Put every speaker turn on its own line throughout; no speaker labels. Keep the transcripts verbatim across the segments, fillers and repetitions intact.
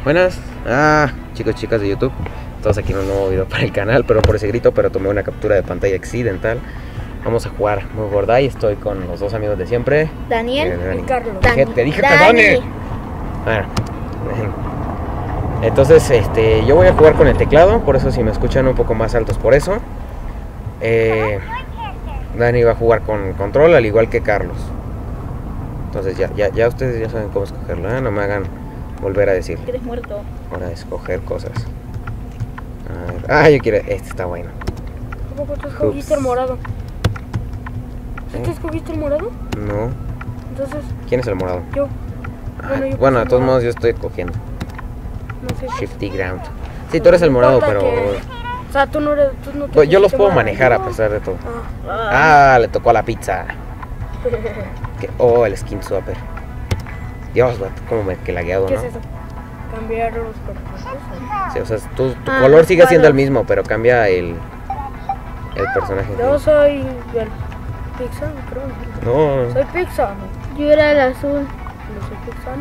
Buenas. Ah, chicos, chicas de YouTube. Todos aquí en un nuevo video para el canal, pero por ese grito, pero tomé una captura de pantalla accidental. Vamos a jugar muy gorda y estoy con los dos amigos de siempre.
Daniel
eh, Dani.
y Carlos.
Dije, te dije que Dani. Bueno, entonces, este, yo voy a jugar con el teclado, por eso si me escuchan un poco más altos, por eso. Eh, Dani va a jugar con control, al igual que Carlos. Entonces ya, ya, ya ustedes ya saben cómo escogerlo, ¿eh? No me hagan volver a decir.
Que eres muerto.
Ahora escoger cosas. A ver. Ah, yo quiero. Este está bueno.
¿Cómo tú escogiste el morado? ¿Sí te escogiste el morado?
No.
Entonces,
¿Quién es el morado?
yo.
Ah,
Bueno, yo
bueno, de
puse
todos
morado.
modos yo estoy cogiendo.
No sé.
Shifty ground. Sí, tú eres el morado,
importa
pero.
que- O sea, tú no eres. Tú no te
Pues yo los
pusiste
puedo
morado.
manejar a pesar de todo.
Ah.
Ah, le tocó a la pizza. Que- Oh, el skin swapper. Dios, vato, como me que lagueado,
¿Qué
¿no?
es eso? Cambiar los colores.
Sí, o sea, tu, tu
Ah,
color sigue siendo el
claro.
mismo, pero cambia el, el personaje.
Yo soy el Pixar, creo.
No,
Soy Pixar.
Yo era el azul.
No soy Pixar.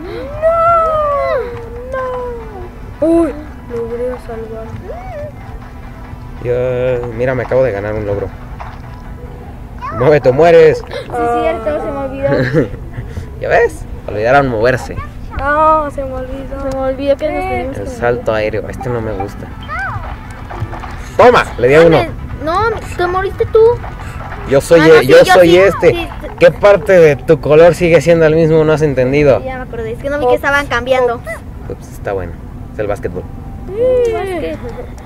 No.
Uy, logré salvar.
yo, mira, me acabo de ganar un logro. Muévete, mueres.
Sí, es cierto, se me olvidó.
¿Ya ves? Olvidaron moverse.
No, se me olvidó.
Se me olvidó que nos teníamos
El
que
salto aéreo, este no me gusta. ¡Toma! Le di a uno.
mover. No, te moriste tú.
Yo soy,
Ah, no,
e-
sí,
yo
yo
soy
sí.
este.
Sí, sí.
¿Qué parte de tu color sigue siendo el mismo? No has entendido.
Ya me acordé, es que no vi que estaban cambiando.
Ups, está bueno. Es el básquetbol.
Básquet.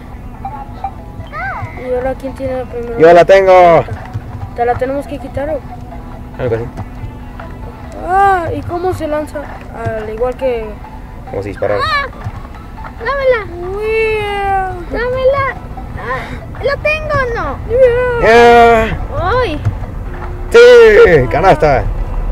¿Y ahora quién tiene la primera?
Yo la tengo.
¿Te la tenemos que quitar o?
Algo así.
Ah, ¿y cómo se lanza? Al igual que...
Como si disparara.
Dámela,
Uy,
dámela. Ah, ¿la tengo o no?
¡Yeah!
¡Ay!
¡Sí! ¡Canasta!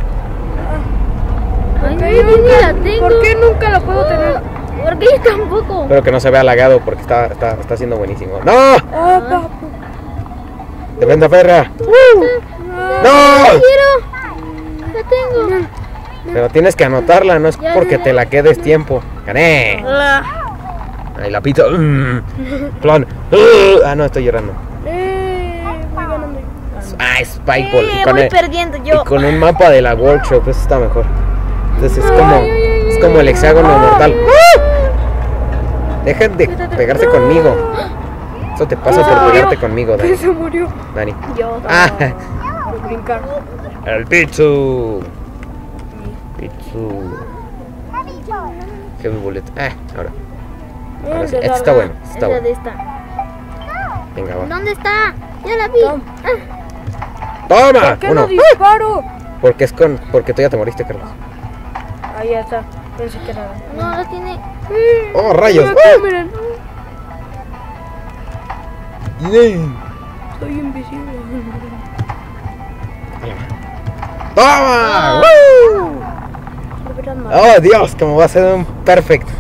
Ay, no,
¿Por qué
yo ni
nunca-
la tengo.
¿Por qué nunca la puedo tener?
Porque yo tampoco.
Espero que no se vea lagado porque está, está, está siendo buenísimo. ¡No!
Ah, papu.
¡Defensa perra!
¡No!
¡No!
¡Quiero! ¡La tengo!
Pero tienes que anotarla, no es
Ya,
porque
ya.
te la quedes tiempo. ¡Gané!
La...
Ahí la pizza. Mm. Plan. Uh. Ah, no, estoy llorando.
Eh, voy ganando.
Ah, es Spikeball.
Eh,
Y con,
voy
el-
perdiendo
y
yo.
con un mapa de la workshop, eso está mejor. Entonces es como, es como el hexágono mortal. Dejen de pegarse conmigo. Eso te pasa por
murió.
pegarte conmigo, Dani.
Se murió.
Dani.
Yo.
Ah,
Por brincar.
el pizzu. Pizzu. Heavy bullet. Ah, ahora. Ahora sí.
El de
Este
la-
está bueno. Este
Es
está
la de
bueno.
esta.
Venga, va.
¿Dónde está? Ya la vi.
Tom.
Ah,
¡Toma!
¿Por qué
Uno.
no disparo?
Porque es con. Porque tú ya te moriste, Carlos.
Ahí ya está. Pensé que era.
no, la tiene.
¡Oh, rayos!
Mira aquí, miren.
¡Ah!
Soy invisible.
¡Toma!
Oh.
¡Woo!
De verdad, no.
¡Oh, Dios! Como va a ser un perfect.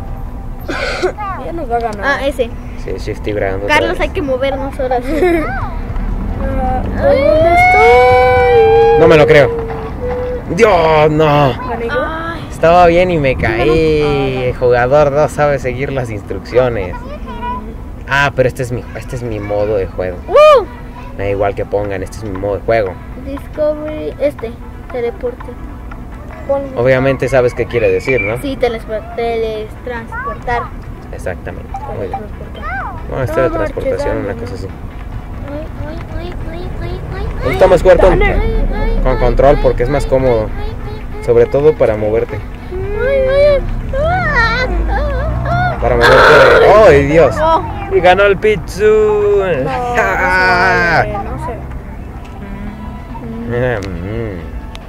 Ya nos va a ganar.
Ah, ese.
Sí, Shifty Ground. otra
Carlos,
vez.
hay que movernos ahora sí.
Ah, ¿dónde estoy?
No me lo creo. ¡Dios, no!
¿Gané yo?
Ay,
Estaba bien y me caí. El jugador no sabe seguir las instrucciones. Ah, pero este es mi, este es mi modo de juego.
¡Uh!
Me da igual que pongan, este es mi modo de juego.
Discovery. Este. Teleporte.
Pon-
Obviamente sabes qué quiere decir, ¿no?
Sí, teles- teletransportar.
Exactamente. Muy bien.
Transportar.
No, es
No
teletransportación,
marches,
una cosa así.
Ay, ay, ay, ay, ay, ay,
Me
ay.
gusta más jugar con,
Dale.
Ay, ay,
con
ay,
control
ay,
porque es más
ay,
cómodo.
ay, ay,
Sobre todo para moverte.
ay, ay, ay. Ah,
Para moverte. ¡Oh, Dios!
ah,
Y ganó el pizzu.
No, no se vale, no sé.
Mm.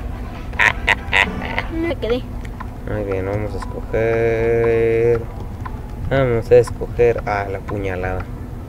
ah. Me quedé.
Muy bien, vamos a escoger. Vamos a escoger. Ah, la puñalada.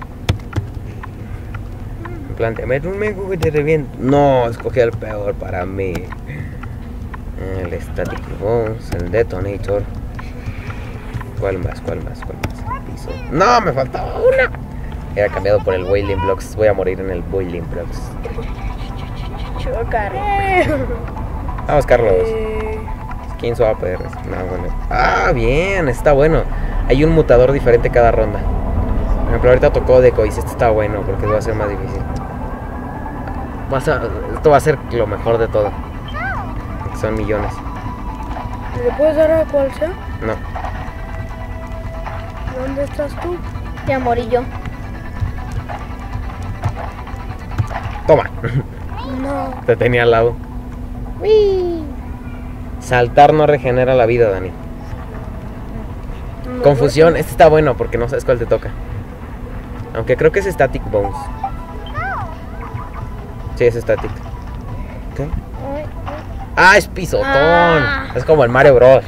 En plan, te meto un mengo que te reviento. No, escogí el peor para mí. El Static Bones, el Detonator. ¿Cuál más? ¿Cuál más? ¿Cuál más? El piso. No, me faltaba una. Era cambiado por el Boiling Blocks. Voy a morir en el Boiling Blocks.
Chocar.
Vamos, Carlos.
Eh,
King Swap R. No, bueno. Ah, bien, está bueno. Hay un mutador diferente cada ronda. Por ejemplo, ahorita tocó Decoys. Este está bueno porque va a ser más difícil. Vas a, esto va a ser lo mejor de todo. Son millones.
¿Le puedes dar a cual sea?
No.
¿Dónde estás tú?
Ya morí yo.
Toma.
No.
Te tenía al lado.
Uy.
Saltar no regenera la vida, Dani.
No.
Confusión. Este está bueno porque no sabes cuál te toca. Aunque creo que es Static Bones. Sí, es Static. ¿Qué?
Ay, ay.
Ah, es pisotón.
Ah.
Es como el Mario Bros.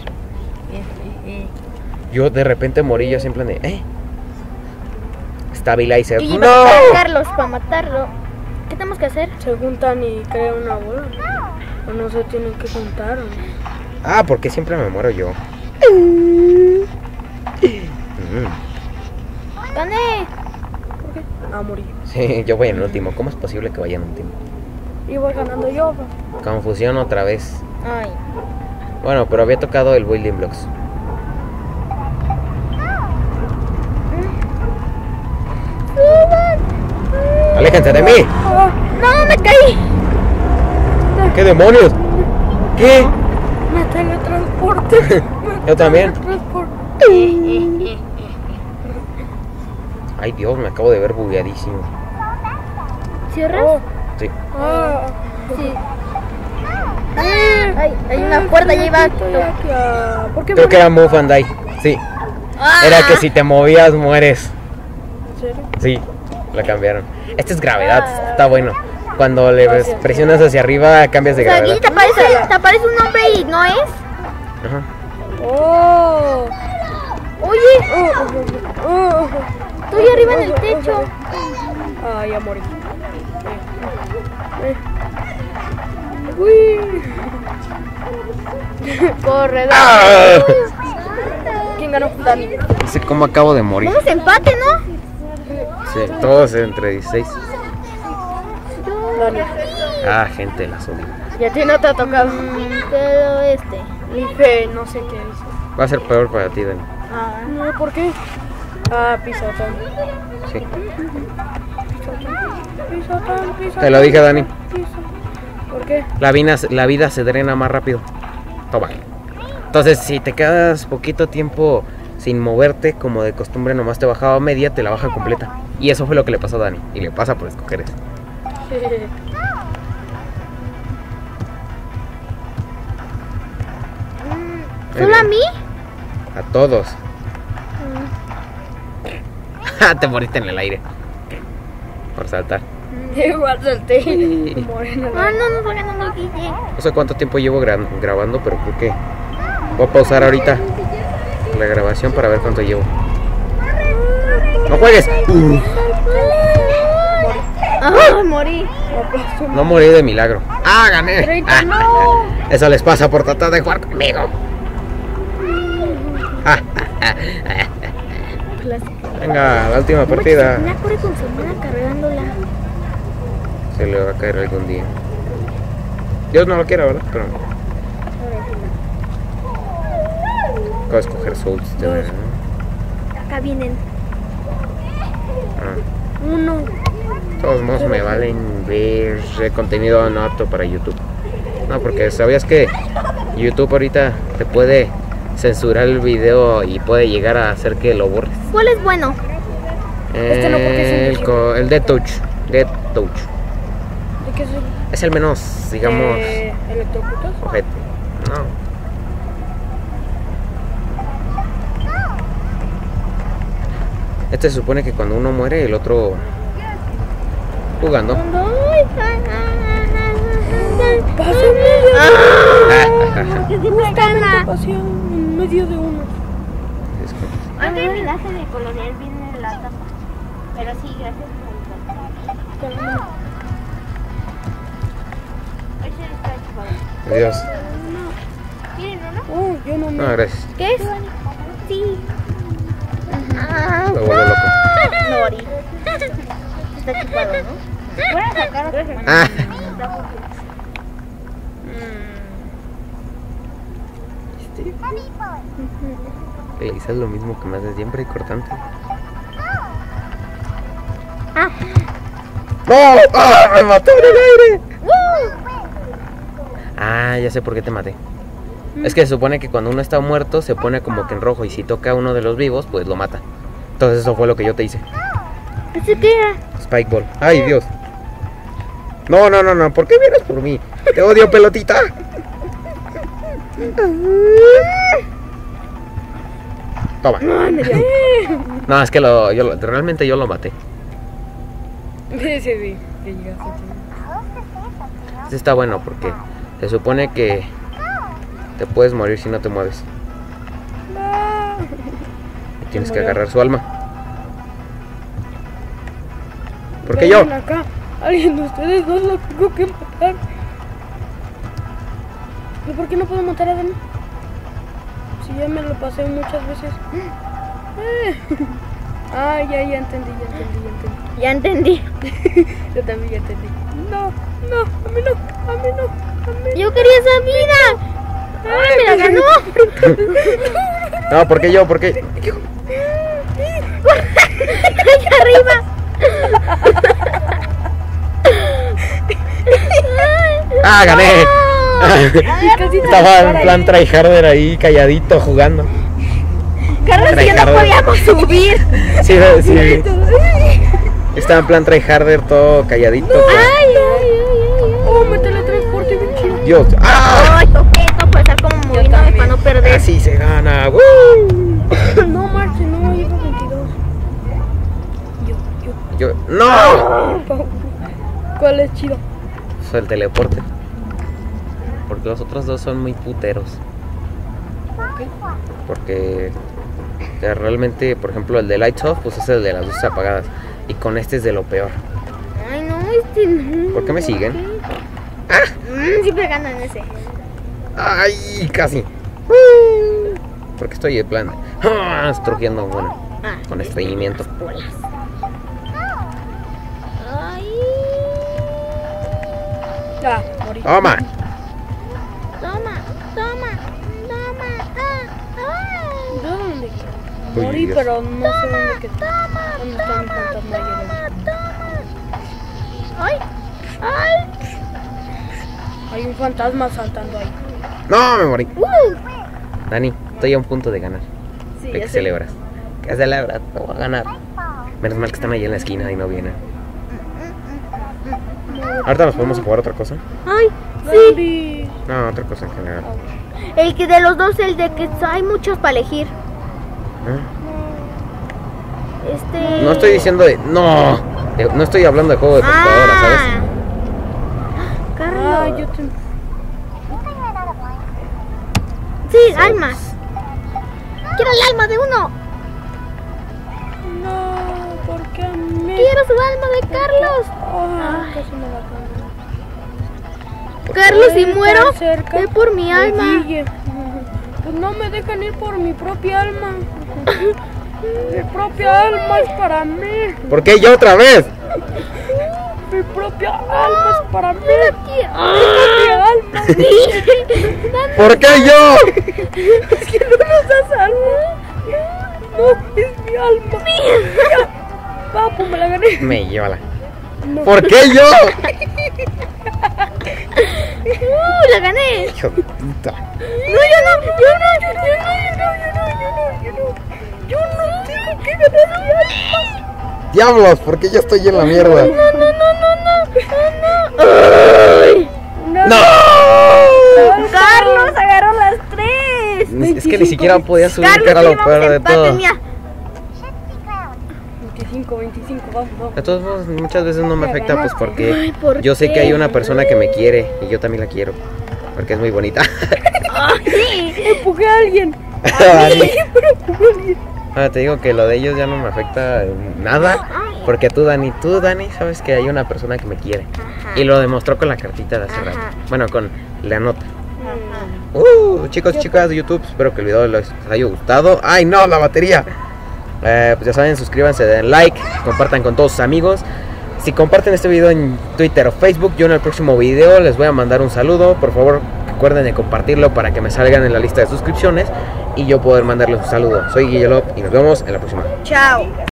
Yo de repente morí, yo siempre de, ¿eh? Stabilizer.
Y
¡No!
para matarlos, para matarlo. ¿Qué tenemos que hacer?
Se juntan y crean una bola. O no se tienen que juntar. ¿O no?
Ah, ¿por qué siempre me muero yo? Mm.
Gané.
¿Por qué? Ah, morí.
Sí, yo voy en el último. ¿Cómo es posible que vaya en último?
Y voy ganando yo. bro.
Confusión otra vez.
Ay.
Bueno, pero había tocado el Building Blocks. ¡Aléjense de mí!
Ah,
No, me caí.
¿Qué demonios? ¿Qué?
me teletransporte.
Yo también.
Teletransporte.
Ay, Dios, me acabo de ver bugueadísimo.
¿Cierras?
Oh,
Sí.
ah.
Sí. Ay, hay una puerta y ahí va.
Estoy aquí, ah, ¿por qué
Creo que
morí?
era Move and Die. Sí.
Ah.
Era que si te movías, mueres.
¿En serio?
Sí, la cambiaron. Este es gravedad, este está bueno. Cuando le ves- presionas hacia arriba, cambias de
O sea, aquí
gravedad.
te aparece, te aparece un nombre y no es.
Ajá.
Oh.
Oye,
Oh, oh, oh.
estoy arriba en el techo.
Ah, ya morí. Eh. Uy.
Corre,
¡Ah!
¿Quién ganó? Dani.
No sé cómo acabo de morir.
Vamos a empate, ¿no?
Sí, todos entre dieciséis.
Dani.
Ah, gente, las odio.
Y a ti no te ha tocado.
Mm, Pero este.
Mi fe, no sé qué dice.
Va a ser peor para ti, Dani.
Ah.
No, ¿por qué? Ah, pisotón.
Sí.
Pisotón, pisotón.
Te lo dije, Dani.
Pisotón. ¿Por qué?
La vida, la vida se drena más rápido. Toma. Entonces, si te quedas poquito tiempo sin moverte, como de costumbre, nomás te bajaba media, te la baja completa. Y eso fue lo que le pasó a Dani. Y le pasa por escoger eso.
Mm, ¿Solo a mí?
A todos. Te moriste en el aire. Por saltar.
Igual salté.
Sí.
Morena.
Ah, no, no estoy ganando Guille.
No sé cuánto tiempo llevo gra- grabando, pero creo que voy a pausar ahorita la grabación para ver cuánto llevo. ¡No juegues! Uh,
Ah, morí.
no morí de milagro. ¡Ah, gané!
Treinta,
Ah,
no.
eso les pasa por tratar de jugar conmigo. Ah, venga, la última partida.
Una corre con su hermana cargándola.
Se le va a caer algún día. Dios no lo quiera, ¿verdad? Pero acabo de escoger Souls. De verdad.
Acá vienen.
Ah.
Uno.
De todos modos me valen ver contenido no apto para YouTube. No, porque sabías que YouTube ahorita te puede censurar el video y puede llegar a hacer que lo borres.
¿Cuál es bueno?
Este no, porque es
el,
invisible.
co- el Death Touch. Death Touch.
¿De qué soy?
Es el menos, digamos,
Eh, ¿Electrocutas?
ojete. No. Este se supone que cuando uno muere, el otro jugando.
Ay, ay, ay,
Pásame.
ay. ¿Qué te pasa?
Pasión en medio de uno.
Es que-
Hoy terminaste de colorear bien en la tapa. Pero sí, gracias por el colorear. Ese está chupado.
Adiós.
¿Quieren uno?
Oh, yo no me.
No, gracias.
¿Qué es? Sí. Ah,
Me vuelvo loco.
no, morí. Está chupado, ¿no? Voy a sacar otra.
Ah. cortante. Y le dices lo mismo que me haces siempre, cortante.
Ah.
¡No! ¡Ah! ¡Me mató en el aire! Ah, ya sé por qué te maté. Es que se supone que cuando uno está muerto se pone como que en rojo y si toca a uno de los vivos, pues lo mata. Entonces eso fue lo que yo te hice.
¿Eso qué era?
Spike Ball. ¡Ay, Dios! No, no, no, no. ¿Por qué vienes por mí? ¡Te odio, pelotita! Toma. No, es que lo, yo lo- realmente yo lo maté.
Sí, sí, sí. Sí, llegaste, sí.
Este está bueno porque se supone que te puedes morir si no te mueves. Y tienes que agarrar su alma. ¿Por qué yo?
Vengan acá. Alguien de ustedes dos lo tengo que matar. ¿Y por qué no puedo matar a Dani? Si ya me lo pasé muchas veces. Eh. Ay, ya, ya entendí, ya entendí, ya entendí.
Ya entendí.
Yo también ya entendí. No, no, a mí no, a mí no, a mí no.
Yo quería esa vida. ¡Ay, me la ganó!
No, ¿por qué yo? ¿Por qué?
¡Allá arriba!
¡Ah, gané!
Casi te
Estaba
dispara
en plan
ahí.
tryharder ahí, calladito, jugando.
Carlos y yo no podíamos subir.
Sí, sí. Estaba en plan tryharder, todo calladito. pues.
Ay, ay, ay, ay.
Oh, me teletransporte bien chido.
Dios. ¡Ah!
Ay, toqué esto para estar como moviéndome
también.
para no perder.
Así se gana. ¡Woo!
No, Marce, no, llevo veintidós. Yo, yo.
Yo, ¡no!
¿Cuál es chido?
Fue el teleporte. Porque los otros dos son muy puteros.
¿Por qué?
Porque eh, realmente, por ejemplo, el de Lights Off, pues es el de las luces apagadas. Y con este es de lo peor.
Ay, no, este no.
¿Por qué me siguen?
Mm, siempre ganan ese.
¡Ay! Casi. Porque estoy en plan. ¡Ah! Estrugiendo, bueno,
Ah,
con estreñimiento.
bolas. Ay.
Ah, morí.
¡Toma!
Toma, toma, toma. Ah, ah.
¿De dónde quedó?
Uy,
Morí,
Dios.
pero no sé dónde quedó.
Toma,
¿Dónde está mi fantasma?
toma, toma. Ay, ay.
Hay un fantasma saltando ahí.
¡No! Me morí.
Uh.
Dani, estoy a un punto de ganar.
Sí,
¿De
ya
qué
sé.
celebras? ¿Qué celebras? Te voy a ganar. Menos mal que están ahí en la esquina y no vienen. Ahorita nos podemos jugar otra cosa.
Ay, sí.
Dani.
No, otra cosa en general.
El que de los dos, el de que hay muchos para elegir.
¿Eh?
Este.
No estoy diciendo de. ¡No! De- no estoy hablando de juego de computadora, ¿sabes?
Ah, Carlos.
Ah, yo te...
Sí, almas. Quiero el alma de uno.
No, ¿por qué a mí?
Quiero su alma de Carlos.
Ah,
Ay.
casi me la cambio.
Carlos, si
Estoy
muero,
tan cerca
ve por mi
de
alma.
Guille. Pues no me dejan ir por mi propia alma. Mi propia alma es para mí.
¿Por qué yo otra vez?
Mi propia alma es para mí.
Aquí.
Mi propia alma.
¿Por qué yo?
Es que no nos das alma. No, es mi alma. Ya. Va, pues me la gané.
Me llévala.
No.
¿Por qué yo?
Uh, la gané.
Hijo de puta.
No, yo no, yo no, yo no,
Yo no, yo no, yo no, yo no. Yo no tengo que ganar mi alma.
Diablos, ¿por qué yo estoy en la mierda?
no, no, no, no, no, no. Ay.
¡No!
Carlos agarró las tres.
Es que ni siquiera podía subir,
Carlos,
que era lo
llevamos
peor de
empate,
todo.
mira.
veinticinco, veinticinco, vamos, vamos.
De todos modos, muchas veces no me afecta, pues porque
Ay, ¿por
yo sé que
qué?
hay una persona que me quiere y yo también la quiero. Porque es muy bonita.
Ay, sí.
Empujé a alguien.
Dani.
Pero empujé a alguien.
Ah, te digo que lo de ellos ya no me afecta en nada.
Ay.
Porque tú, Dani, tú, Dani, sabes que hay una persona que me quiere.
Ajá.
Y lo demostró con la cartita de hace
Ajá.
rato. Bueno, con la nota.
Ajá.
Uh, chicos y chicas de YouTube, espero que el video les haya gustado. ¡Ay, no! La batería. Eh, pues ya saben, suscríbanse, den like, compartan con todos sus amigos. Si comparten este video en Twitter o Facebook, yo en el próximo video les voy a mandar un saludo. Por favor, recuerden de compartirlo para que me salgan en la lista de suscripciones y yo poder mandarles un saludo. Soy Guillermo y nos vemos en la próxima.
Chao.